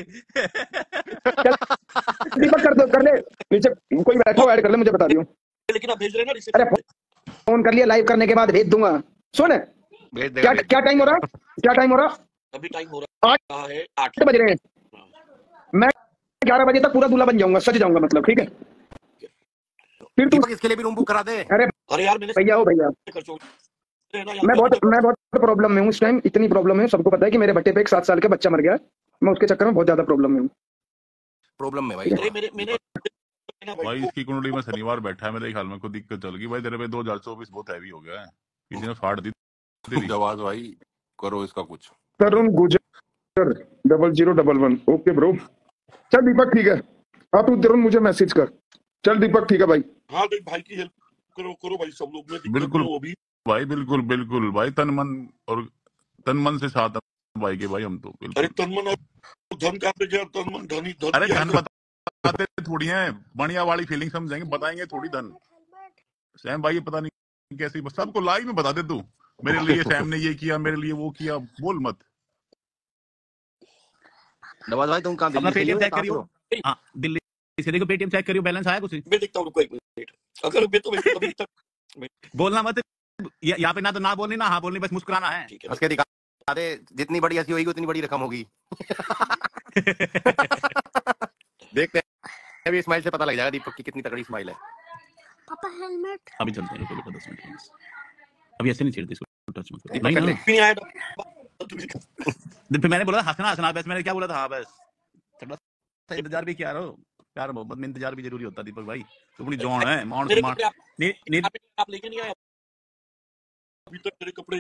दीपक कर ले, नीचे कोई बैठा हो ऐड कर ले, मुझे बता दियो। लेकिन आप भेज रहे हैं ना? अरे फोन कर लिया, लाइव करने के बाद भेज दूंगा। सुन, क्या टाइम हो रहा? अभी टाइम हो रहा है 8 बज रहे हैं। मैं 11 बजे तक पूरा दूल्हा बन जाऊंगा, सज जाऊंगा, मतलब ठीक है। फिर तू इसके लिए भी रूम बुक करा दे। अरे यार मैंने भैया हो भैया, मैं बहुत प्रॉब्लम में हूँ इस टाइम, इतनी प्रॉब्लम है, सबको पता है कि मेरे भट्टे पे एक 7 साल का बच्चा मर गया, मैं उसके चक्कर में बहुत ज्यादा प्रॉब्लम में हूँ। प्रॉब्लम में भाई, भाई इसकी कुंडली में शनिवार बैठा है, मेरे ख्याल में कोई दिक्कत चल गई भाई। तेरे पे 2024 बहुत हैवी हो गया है, किसी ने फाड़ दी तेरी आवाज भाई, करो इसका कुछ। तरुण गुजर 0011, ओके ब्रो। चल दीपक ठीक है, हाँ तू तरुण मुझे मैसेज कर। चल दीपक ठीक है भाई। हाँ भाई की हेल्प करो भाई, सब लोग में बिल्कुल वो भी भाई, बिल्कुल भाई, तन मन से साथ भाई के भाई हम तो बिल्कुल। अरे तन मन और धन कहाँ पे गया? तन मन धन ही धन। अरे धन बताते थोड़ी है, बढ़िया वाली फीलिंग समझेंगे, बताएंगे थोड़ी धन। सैम भाई ये पता नहीं कैसी, बस सबको लाइव में बता दे तू, मेरे लिए सैम ने ये किया, मेरे लिए वो किया, बोल मत। नवाज भाई तुम कहाँ पेटीएम चेक करियो, हाँ दिल्ली से देखो, पेटीएम चेक करियो, बैलेंस आया कुछ? मैं देखता हूँ, रुको 1 मिनट। अगर मैं तो अभी तक बोलना मत यहाँ पे, ना तो ना बोलनी ना हाँ बोलनी, बस मुस्कुराना है। हंस के दिखा दे, जितनी बड़ी हंसी होगी उतनी बड़ी रकम होगी। देखते हैं अभी स्माइल से पता लग जाएगा दीपक की कितनी तगड़ी स्माइल है। पापा हेलमेट अभी चलते हैं, रुको 10 मिनट, अभी ऐसे नहीं छेड़ते इसको, टच मत करो। नहीं आया फिर मैंने बोला हंसना बस, मैंने क्या बोला था? हाँ बस थोड़ा सा इंतजार भी क्या रहो, प्यार मोहब्बत में इंतजार भी जरूरी होता है दीपक भाई, तो अपनी जॉन है मान आप लेके नहीं आए अभी तक तेरे कपड़े।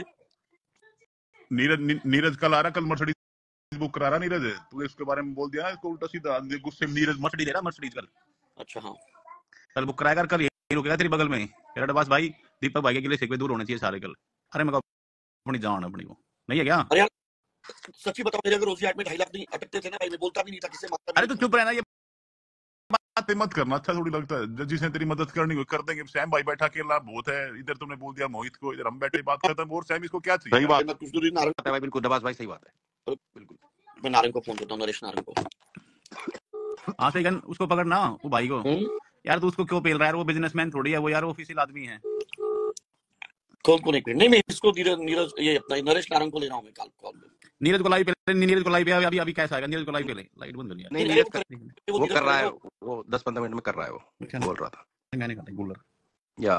नीरज कल आ रहा, कल मर्सिडीज बुक करा रहा नीरज, तू इसके बारे में बोल दिया इसको उल्टा सीधा, गुस्से में नीरज मर्सिडीज ले रहा, मर्सिडीज कल। अच्छा हाँ, कल बुक कराएगा, कल यही रुकेगा तेरी बगल में। मेरा डबास भाई दीपक भाई के लिए सिक्के दूर होने चाहिए सारे कल। अरे मैं अपनी जान अपनी को नहीं है क्या? अरे यार सच्ची बताओ, मेरे अगर रोजी हाट में 2.5 लाख नहीं अटकते थे ना भाई, मैं बोलता भी नहीं था किसे मारता। अरे तू चुप रहना, ये बातें मत करना, अच्छा थोड़ी लगता है। जिसने तेरी मदद करनी हो कर देंगे। सैम भाई बैठा के लाभ बहुत है, इधर तुमने बोल दिया मोहित को, इधर हम बैठे बात खत्म, और सैम इसको क्या चाहिए? सही बात है, कुछ दूरी नारायण भाई, बिल्कुल दबास भाई सही बात है, बिल्कुल। मैं नारायण को फोन करता हूँ, नरेश नारायण को। हाँ सही गन, उसको पकड़ना वो भाई को। यार तू उसको क्यों पेल रहा है? वो बिजनेसमैन थोड़ी है वो यार, ऑफिशियल आदमी है। कौन एक मिनट, नहीं मैं इसको नीरज ये अपना नरेश नारायण को ले रहा हूँ मैं कॉल। नीरज को लाइव पे, नीरज को लाइव पे अभी कैसा आएगा? नीरज को लाइव पे ले, लाइट बंद कर लिया। नहीं नीरज वो कर रहा है, वो 10-15 मिनट में कर रहा है, वो बोल रहा था। मैंने कहा कूलर या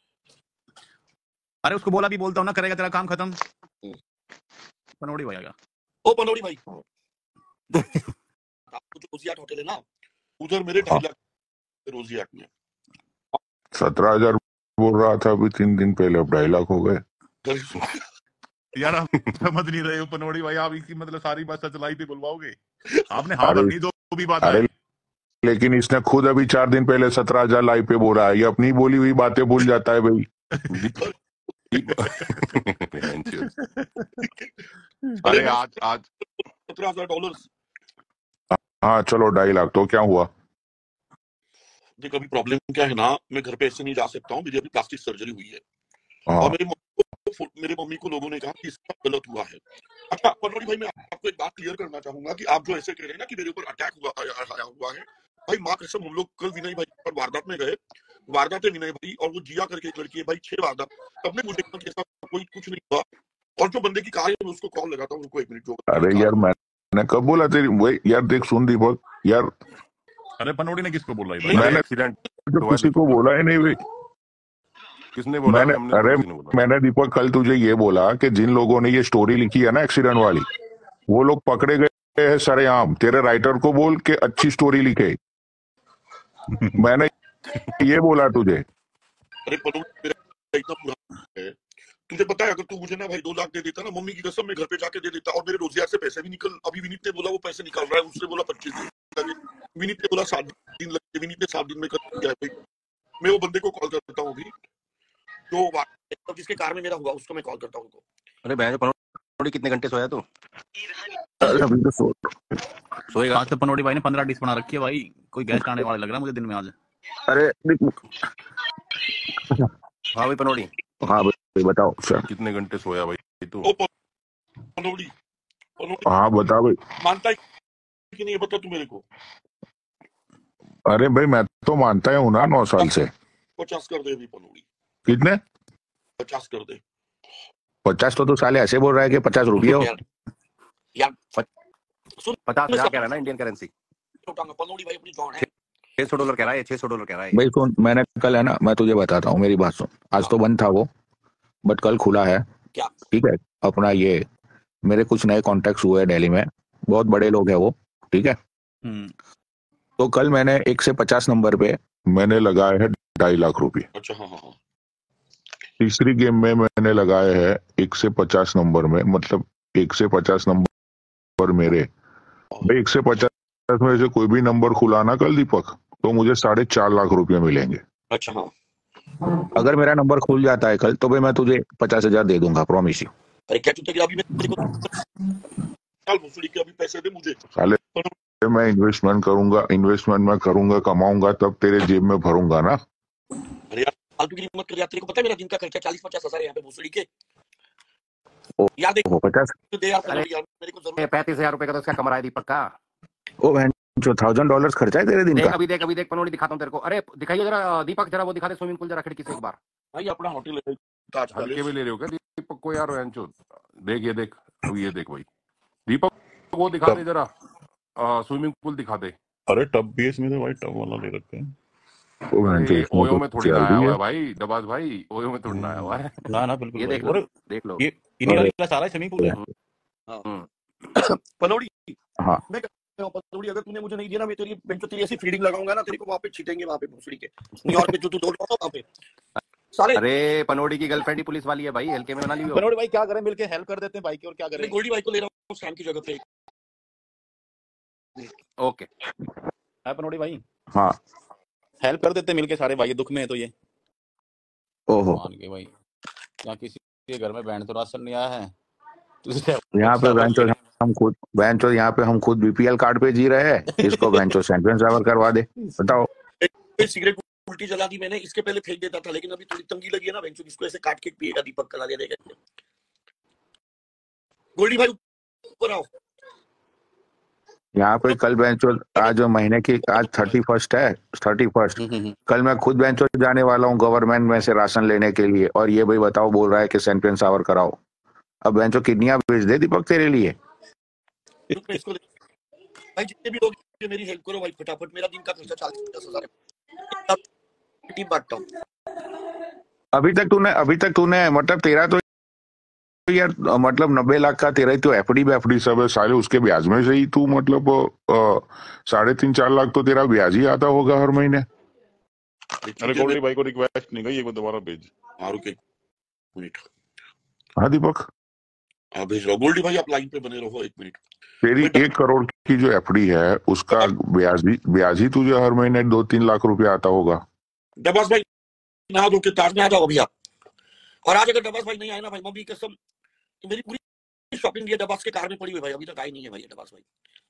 अरे उसको बोला भी बोलता हूँ ना, करेगा तेरा काम खत्म। पनौड़ी भाई आएगा। ओ पनौड़ी भाई रोजी हाट होटल है ना, उधर मेरे 2.5 लाख रोजी हाट में। 17,000 बोल रहा था अभी 3 दिन पहले, अब 2.5 लाख हो गए। यार आप समझ नहीं रहे हो पनौड़ी भाई, आप इसकी मतलब सारी बात सच लाई पे बुलवाओगे आपने? हाँ भरनी, भी बात अरे आए। लेकिन इसने खुद अभी 4 दिन पहले 17,000 लाइव पे बोला है, ये अपनी बोली हुई बातें भूल जाता है भाई। अरे आज $17,000। हाँ चलो 2.5 लाख, तो क्या हुआ? देख अभी प्रॉब्लम क्या है ना, मैं घर पे ऐसे नहीं जा सकता हूँ, मेरी अभी प्लास्टिक सर्जरी हुई है हाँ और मेरी मम्मी को लोगों ने कहा कि इसका गलत हुआ है। अच्छा पनोड़ी भाई, मैं आपको एक बात क्लियर करना चाहूंगा कि आप जो ऐसे कह रहे हैं ना कि मेरे ऊपर अटैक हुआ है, भाई माँ कसम, हम लोग कल विनय भाई पर वारदात में गए, वारदात है विनय भाई, और वो जिया करके एक लड़की है भाई, 6 वारदात, सबने मुझे कहा कि ऐसा कोई कुछ नहीं हुआ, और जो बंदे की कार है मैं उसको कॉल लगाता हूँ, रुको 1 मिनट। जो अरे यार मैंने कब बोला तेरी वही यार, देख सुन दीपक यार, अरे पनोड़ी ने किसको बोला भाई? मैंने तो किसी को बोला ही नहीं भाई। किसने बोला? मैंने दीपक कल तुझे ये बोला कि जिन लोगों ने ये स्टोरी लिखी है ना एक्सीडेंट वाली, वो लोग पकड़े गए हैं सरेआम। तेरे राइटर को बोल के अच्छी स्टोरी लिखे। मैंने ये बोला तुझे। अरे पनोड़ी इतना बुरा है, तुझे पता है अगर तू मुझे ना भाई 2 लाख दे देता ना, मम्मी की कसम मैं घर पे जाके दे देता, और मेरे रोजगार से पैसे भी निकल, अभी विनीत ने बोला वो पैसे निकाल रहा है, उसने बोला 25 दिन लगे, विनीत ने बोला 7 दिन लगे, विनीत ने 7 दिन में कर दिया है। मैं वो बंदे को कॉल करता हूँ अभी, जो जिसके कार में मेरा हुआ, उसको मैं कॉल करता हूँ उनको। अरे बहन पनोड़ी कितने घंटे सोया तू? अभी तो सोएगा। आज तो पनोड़ी भाई ने 15 डिश बना रखी है भाई, कोई गेस्ट आने वाले लग रहा है मुझे दिन में आज। अरे हाँ भाई पनोड़ी, हाँ भाई बताओ सर, कितने घंटे सोया भाई तू? पनोड़ी हाँ बता भाई। मानता है कि नहीं, बता तू मेरे को। अरे भाई मैं तो मानता ही हूँ ना 9 साल से। 50 कर दे अभी पनोड़ी। कितने? 50 कर दे। 50 तो साले ऐसे बोल रहा है कि 50 रुपये हो यार 50,000 कह रहा है ना इंडियन करेंसी। पनोड़ी भाई अपनी जॉन है, $600 कह रहा है, $600 कह रहा है भाई। सुन, मैंने कल है ना, मैं तुझे बताता हूँ, मेरी बात सुन। आज तो बंद था वो, बट कल खुला है। क्या? ठीक है, अपना ये मेरे कुछ नए कॉन्टेक्ट्स हुए हैं दिल्ली में, बहुत बड़े लोग हैं वो। ठीक है, तो कल मैंने 1 से 50 नंबर पे मैंने लगाए हैं 2.5 लाख रुपए। अच्छा हाँ। तीसरी गेम में मैंने लगाए हैं 1 से 50 नंबर में, मतलब 1 से 50 नंबर मेरे भाई। 1 से 50 में से कोई भी नंबर खुला ना कल दीपक, तो मुझे 4.5 लाख रुपए मिलेंगे। अच्छा हाँ। अगर मेरा नंबर खुल जाता है कल, तो भाई मैं तुझे 50,000 दे दूंगा, प्रॉमिस यू। अरे क्या चुते, अभी मेरे को साल भोसड़ी के अभी पैसे दे मुझे। साले मैं इन्वेस्टमेंट करूंगा, कमाऊंगा, तब तेरे जेब में भरूंगा ना। अरे यार फालतू की हिम्मत कर यार, तेरे को पता है मेरा दिन का खर्चा 40-50 हजार है यहाँ पे भोसड़ी के। यार देख 50 दे यार मेरे को जरूर। 35,000 रुपए का तो उसका कमा रहा है दीपक का। ओ बहन जो $1,000 खर्चा है तेरे दिन का। अभी देख पनोड़ी दिखाता हूँ तेरे को। अरे दिखाइए जरा दीपक, जरा वो दिखा दे स्विमिंग पूल जरा खिड़की से एक बार। भाई अपना होटल है, हल्के में ले रहे हो क्या दीपक को यार? देख ये देख, अब ये देख भाई दीपक, वो दिखा दे जरा, स्विमिंग पूल दिखा दे। अरे टब भी इसमें तो भाई, टब वाला ले रखे हैं। ओयो में थोड़ी आया हुआ है भाई दबाज भाई, ओयो में थोड़ी आया हुआ है ना बिल्कुल। ये देख लो ये इन्हीं वाली क्लास आ रहा है स्विमिंग पूल है। पनोड़ी। हाँ मैं कहता हूं पनोड़ी, अगर तूने मुझे नहीं दिया ना, मैं तेरी ऐसी फीडिंग लगाऊंगा ना, तेरे को वहां पे छीटेंगे, वहां पे भोसड़ी के न्यूयॉर्क में जो तू दौड़ रहा वहां पे सारे। अरे पनोड़ी की गर्लफ्रेंड ही पुलिस वाली है भाई, हल्के में बना लियो। पनोड़ी भाई क्या करें, मिलके हेल्प कर देते हैं भाई की, और क्या करें। गोल्डी भाई को ले रहा हूँ सैम की जगह पे। ओके है पनोड़ी भाई, हाँ हेल्प कर देते मिलके सारे भाई, दुख में है तो ये। ओहो मान के भाई, क्या किसी के घर में बैंड तो राशन नहीं आया है यहाँ पे बेंचो यहाँ पे हम खुद बीपीएल कार्ड पे जी रहे हैं। इसको बेंचो सेंट्रेंस सावर करवा दे। बताओ, सिगरेट उल्टी जला दी मैंने, इसके पहले फेंक देता था, लेकिन अभी थोड़ी तंगी लगी है ना, बेंचो इसको ऐसे काट के पिएगा दीपक, कला दे देगा। गोल्डी भाई ऊपर आओ। यहाँ पे कल बेंचो आज महीने की आज 31 है, 31 कल मैं खुद बेंचो जाने वाला हूँ गवर्नमेंट में से राशन लेने के लिए, और ये भाई बताओ बोल रहा है कि सेंट्रेंस सावर कराओ। अब बेंचो किडनियां भेज दे दीपक तेरे लिए। इसको भाई जितने भी लोग मेरी हेल्प करो भाई फटाफट, मेरा दिन का खर्चा 40-50 हजार टीम बांटता हूँ। अभी तक तूने मतलब तेरा तो यार मतलब 90 लाख का तेरा ही तो एफडी सब है साले, उसके ब्याज में से ही तू मतलब 3.5-4 लाख तो तेरा ब्याज ही आता होगा हर महीने। अरे गोल्डी भाई को रिक्वेस्ट नहीं गई, एक बार दोबारा भेज। हाँ रुके मिनट। हाँ दीपक हाँ भेज रहा हूँ। गोल्डी भाई आप लाइन पे बने रहो 1 मिनट। तेरी 1 करोड़ की जो एफडी है उसका ब्याज ही तुझे हर महीने 2-3 लाख रुपया आता होगा। डबास भाई नहा धो के ताज में आ जाओ अभी आप। और आज अगर डबास भाई नहीं आए ना भाई, मम्मी कसम तो मेरी पूरी शॉपिंग ये डबास के कार में पड़ी हुई भाई, अभी तक आई नहीं है भाई डबास भाई।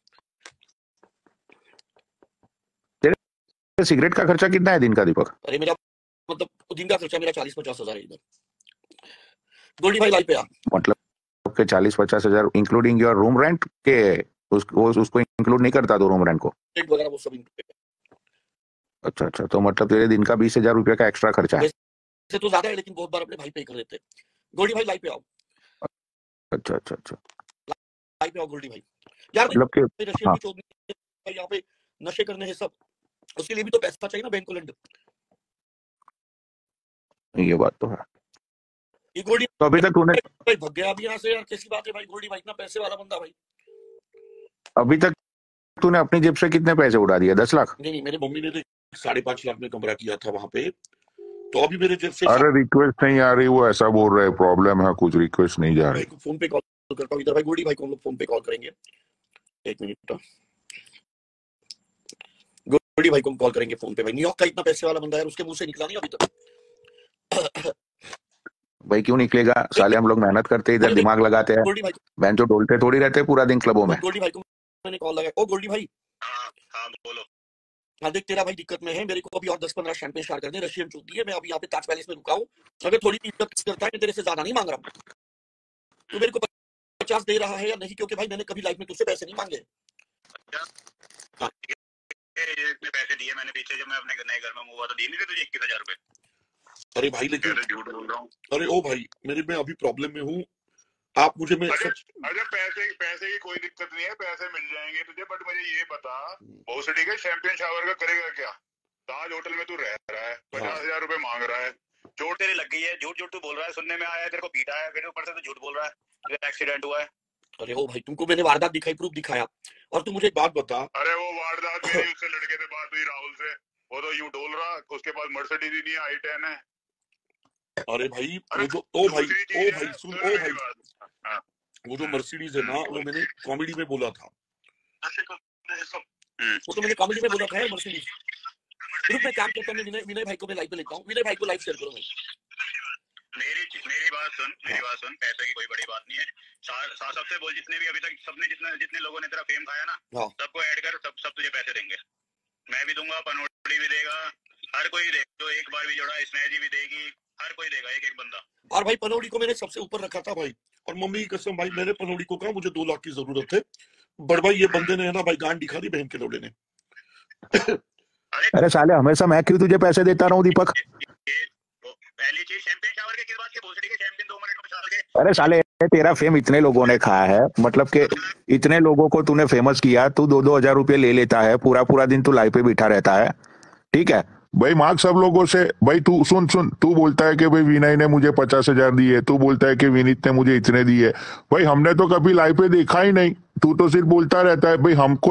तेरे सिगरेट का खर्चा कितना है दिन का दीपक? अरे मेरा मतलब दिन का खर्चा मेरा 40-50 हजार है इधर। गोल्डी भाई लाइव पे आ। मतलब के 40-50 हजार इंक्लूडिंग योर रूम रेंट के उसको इंक्लूड नहीं करता तो रूम रेंट को वगैरह वो सब include है। अच्छा तो मतलब तेरे दिन का 20,000 रुपया का एक्स्ट्रा खर्चा है। वैसे तो ज्यादा है लेकिन बहुत बार अपने भाई पे कर देते। गोल्डी भाई लाइव पे आओ। अच्छा लाइव पे आओ गोल्डी भाई। यार मतलब कि रशियन की चोद भाई यहाँ पे नशे करने हैं सब, उसके लिए भी तो पैसा चाहिए ना बैंक को लंड। ये बात तो है। ये गोल्डी तो अभी तक तूने भाई भग गया अभी यहाँ से यार, कैसी बात है भाई। गोल्डी भाई इतना पैसे वाला बंदा भाई। अभी तक तूने अपनी जेब से कितने पैसे उड़ा दिए? 10 लाख? नहीं मेरे मम्मी ने 5.5 लाख में कमरा किया था वहां पे, तो अभी मेरे जेब से। अरे रिक्वेस्ट नहीं आ रही, वो ऐसा बोल रहे प्रॉब्लम है कुछ, रिक्वेस्ट नहीं जा रही। फोन पे कॉल करता हूँ इधर भाई। गोल्डी भाई को हम लोग फोन पे कॉल करेंगे 1 मिनट। गोल्डी भाई को हम कॉल करेंगे फोन पे भाई। न्यूयॉर्क का इतना पैसे वाला बंदा है, उसके मुंह से निकला नहीं अभी तक। भाई क्यों निकलेगा साले, हम लोग मेहनत करते इधर दिमाग लगाते हैं, बहन जो डोलते थोड़ी रहते पूरा दिन क्लबों में। गोल्डी भाई को मैंने कॉल लगाया। ओ गोल्डी भाई। हाँ बोलो। हाँ देख तेरा भाई दिक्कत में है, मेरे को अभी और 10-15 शैंपेन स्टार्ट कर दे। रशियन चूती है, मैं अभी यहाँ पे ताज पैलेस में रुका हूँ। अगर थोड़ी इज्जत करता है, मैं तेरे से ज्यादा नहीं मांग रहा हूँ। तू मेरे को 50 दे रहा है या नहीं, क्योंकि भाई मैंने कभी लाइफ में तुझसे पैसे नहीं मांगे। हाँ। इतने पैसे दिए मैंने पीछे, जब मैं अपने नए घर में हुआ तो दिए नहीं थे तुझे 21,000 रुपए। अरे भाई लेकिन झूठ बोल रहा हूँ। अरे ओ भाई मैं अभी प्रॉब्लम में हूँ, आप मुझे मैं अरे पैसे की कोई दिक्कत नहीं है, पैसे मिल जाएंगे तुझे। बट मुझे ये बता, बहुत ठीक है, चैंपियन शावर का करेगा क्या? ताज होटल में तू रह रहा है, 50,000 रुपए मांग रहा है, चोट तेरी लग गई है, झूठ तू बोल रहा है, सुनने में आया है तेरे को पीटा है, फिर ऊपर से तू झूठ बोल रहा है तुझे एक्सीडेंट हुआ है। अरे ओ भाई तुमको मैंने वारदात दिखाई, प्रूफ दिखाया, और तू मुझे एक बात बता। अरे वो वारदात मेरी उससे लड़के से बात हुई राहुल से, वो तो यूं डोल रहा, उसके पास मर्सिडीज ही नहीं है, i10 है। अरे भाई वो जो ओ भाई सुन, ओ भाई वो जो मर्सिडीज है ना, वो मैंने कॉमेडी में बोला था। वो तो मैंने कॉमेडी में बोला था यार मर्सिडीज। ग्रुप में काम करता हूँ, विनय भाई को मैं लाइव पे लेता हूँ। विनय भाई को लाइव शेयर करो। मेरी बात सुन, पैसे की कोई बड़ी बात नहीं है। सबसे बोल, जितने भी अभी तक सबने जितने लोगों ने तेरा फेम खाया ना, सबको ऐड कर, सब तुझे पैसे देंगे। मैं भी दूंगा, पनोड़ी भी देगा, हर कोई देगा। जो एक बार भी जोड़ा स्नेह जी भी देगी, हर कोई देगा, एक बंदा। और भाई पनौड़ी को मैंने सबसे ऊपर रखा था भाई, और मम्मी की कसम भाई मैंने पनौड़ी को कहा मुझे 2 लाख की जरूरत है, बट भाई ये बंदे ने है ना भाई गांड दिखा दी बहन के लोड़े ने। अरे साले हमेशा मैं क्यों तुझे पैसे देता रहूं दीपक? पहली चीज चैंपियन शावर के किस बात की भोसड़ी के चैंपियन 2 मिनट में साल के। अरे साले तेरा फेम इतने लोगों ने खाया है, मतलब कि इतने लोगों को तूने फेमस किया, तू 2-2 हजार रुपये ले लेता है, पूरा दिन तू लाइव पे बैठा रहता है, ठीक है भाई, मांग सब लोगों से। भाई तू सुन, तू बोलता है कि भाई विनय ने मुझे 50,000 दिए, तू बोलता है कि विनीत ने मुझे इतने दिए। भाई हमने तो कभी लाइव पे देखा ही नहीं, तू तो सिर्फ बोलता रहता है। भाई हमको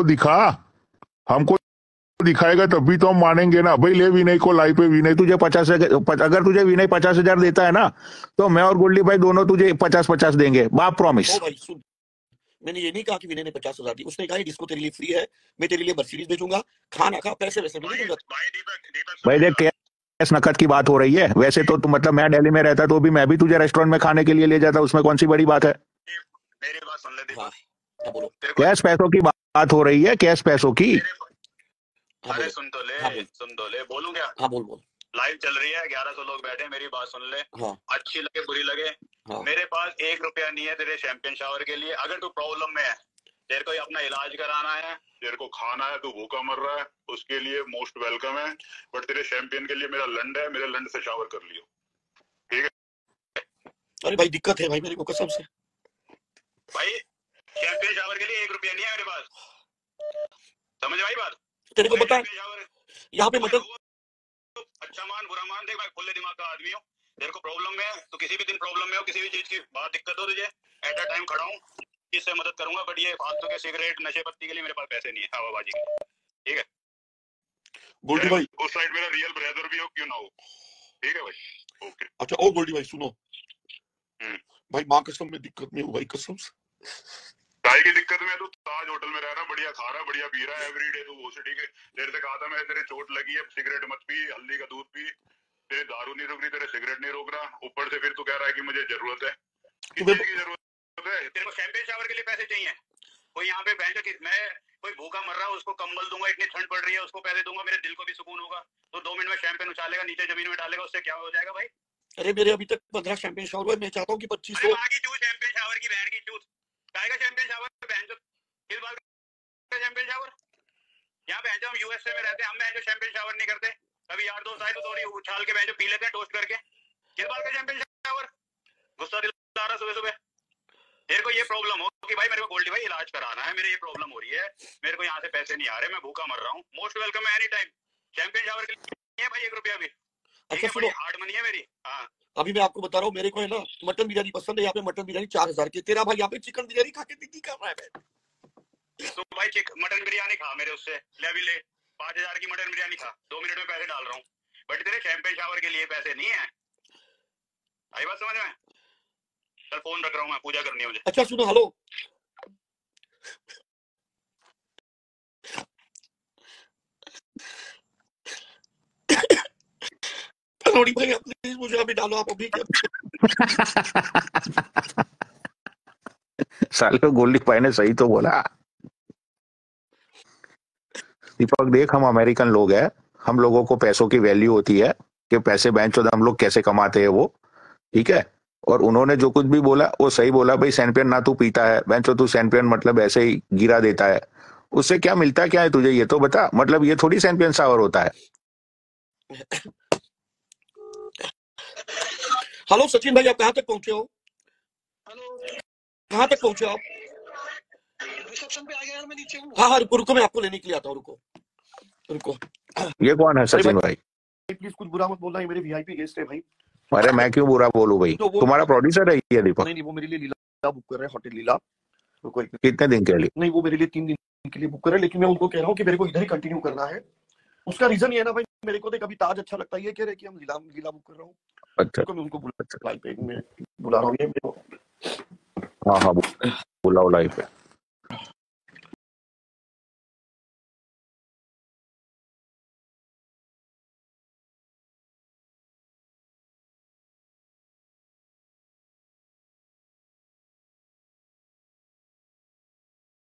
दिखाएगा तभी तो हम मानेंगे ना। भाई ले विनय को लाइव पे, विनय तुझे 50,000, अगर तुझे विनय 50,000 देता है ना, तो मैं और गोल्डी भाई दोनों तुझे 50-50 देंगे, बाप प्रॉमिस। मैंने ये नहीं कहा कि विनय ने 50,000 दी, उसने कहा डिस्को तेरे लिए फ्री है, मैं तेरे लिए मर्सिडीज भेजूंगा, खाना खा, पैसे वैसे नहीं दूंगा। भाई देख कैश नकद की बात हो रही है, वैसे तो तू मतलब मैं दिल्ली में रहता तो भी मैं भी तुझे रेस्टोरेंट में खाने के लिए ले जाता, उसमें कौन सी बड़ी बात है? मेरी बात सुन ले दीपक। कैश पैसों की बात हो रही है, कैश पैसों की। अरे सुन तो ले, बोलूं क्या? हाँ बोल। लाइव चल रही है, 1100 लोग बैठे, मेरी बात सुन ले। अच्छी लगे बुरी लगे, मेरे पास 1 रुपया नहीं है तेरे चैंपियन शावर के लिए। अगर तू प्रॉब्लम में है, तेरे को अपना इलाज कराना है, तेरे को खाना है, तू भूखा मर रहा है, उसके लिए मोस्ट वेलकम है। बट तेरे चैंपियन के लिए मेरा लंड है, मेरे लंड से शावर कर लियो, ठीक है? अरे भाई दिक्कत है भाई मेरे को कसम से। भाई चैंपियन शावर के लिए 1 रुपया नहीं है मेरे पास, समझ भाई बात? तेरे को पता है यहाँ पे मतलब अच्छा मान बुरा मान, देख मैं खुले दिमाग का आदमी हूँ। तेरे को प्रॉब्लम में है तो किसी भी दिन प्रॉब्लम में हो, किसी भी चीज की बात दिक्कत हो तुझे, एट अ टाइम खड़ा हूँ, इससे मदद करूंगा। बट ये फालतू के सिगरेट नशे पत्ती के लिए मेरे पास पैसे नहीं है, हवाबाजी के, ठीक है? गोल्डी भाई उस साइड मेरा रियल ब्रदर भी हो क्यों ना हो, ठीक है भाई? ओके। अच्छा ओ गोल्डी भाई सुनो, भाई माँ कसम में दिक्कत में हूँ भाई, कसम से। चाय की दिक्कत में तू ताज होटल में रह रहा, बढ़िया खा रहा, बढ़िया पी रहा है एवरीडे तू वो से, ठीक है। तेरे से कहा था मैं, तेरे चोट लगी है, सिगरेट मत पी, हल्दी का दूध पी, तेरे दारू नहीं रोक रही, तेरे सिगरेट नहीं रोक रहा, ऊपर से फिर तू कह रहा है कि मुझे जरूरत है। किस चीज की जरूरत है? तेरे को शैंपेन शावर के लिए पैसे चाहिए? कोई यहाँ पे बैंक मैं कोई भूखा मर रहा है उसको कंबल दूंगा, इतनी ठंड पड़ रही है उसको पैसे दूंगा, मेरे दिल को भी सुकून होगा। तो 2 मिनट में शैंपेन उछालेगा, नीचे जमीन में डालेगा, उससे क्या हो जाएगा भाई? अरे मेरे अभी तक 15 शैंपेन शावर हुए, मैं चाहता हूँ कि 2500 की चूत शैंपेन शावर की बहन की चूत काएगा शैंपेन शावर बहन जो किस बात का शैंपेन शावर? यहाँ बहन जो हम यूएसए में रहते हैं, हम बहन जो शैंपेन शावर नहीं करते, कभी यार दोस्त आए तो थोड़ी उछाल के बहन जो पी लेते हैं टोस्ट करके, किस बात का शैंपेन शावर? गुस्सा दिला रहा सुबह सुबह। तेरे को ये प्रॉब्लम हो कि भाई मेरे को गोल्डी भाई इलाज कराना है, मेरे ये प्रॉब्लम हो रही है, मेरे को यहाँ से पैसे नहीं आ रहे, मैं भूखा मर रहा हूँ, मोस्ट वेलकम है एनी टाइम। शैंपेन शावर के लिए भाई 1 रुपया भी। अच्छा सुनो, हार्ड मनी है मेरी। हाँ अभी मैं आपको बता रहा हूँ, मेरे को है ना मटन बिरयानी पसंद है, यहाँ पे मटन बिरयानी 4000 की। तेरा भाई यहाँ पे चिकन बिरयानी खा के दीदी कर रहा है। तो भाई मटन बिरयानी खा मेरे उससे, ले भी ले 5000 की मटन बिरयानी खा, 2 मिनट में पैसे डाल रहा हूँ, बट तेरे शैंपेन शावर के लिए पैसे नहीं है। आई बात समझ में? चल फोन रख रहा हूँ मैं, पूजा करनी है मुझे। अच्छा सुनो, हेलो रोडी भाई प्लीज मुझे अभी डालो आप अभी। साले को गोल्डी भाई ने सही तो बोला। दीपक देख, हम अमेरिकन लोग हैं, हम लोगों को पैसों की वैल्यू होती है कि पैसे बेंचोद हम लोग कैसे कमाते हैं वो, ठीक है। और उन्होंने जो कुछ भी बोला वो सही बोला भाई। सैंपियन ना तू पीता है बेंचो, तू सैंपियन मतलब ऐसे ही गिरा देता है, उससे क्या मिलता क्या है तुझे ये तो बता। मतलब ये थोड़ी सैंपियन शावर होता है। हेलो सचिन भाई, आप कहाँ तक पहुंचे हो? हेलो कहाँ तक पहुंचे आप? रिसेप्शन पे आ गया यार, मैं नीचे हूँ। हाँ रुको मैं आपको लेने के लिए आता हूँ, रुको। ये कौन है सचिन भाई? प्लीज कुछ बुरा मत बोलना, ये मेरे वीआईपी गेस्ट है भाई। अरे मैं क्यों बुरा बोलूं भाई, तो तुम्हारा प्रोड्यूसर है ये दीपक? नहीं वो मेरे लिए लीला बुक कर रहे हैं, होटल लीला। कितने दिन के लिए? नहीं वो मेरे लिए 3 दिन के लिए बुक कर रहे हैं, लेकिन मैं उनको कह रहा हूँ कि मेरे को इधर ही कंटिन्यू करना है। उसका रीजन ये है ना भाई, मेरे को तो कभी ताज अच्छा लगता है, ये कह रहे कि हम लीला बुक कर रहा हूँ। अच्छा मैं उनको बुला रहा हूँ, हाँ बुलाओ लाइव पे।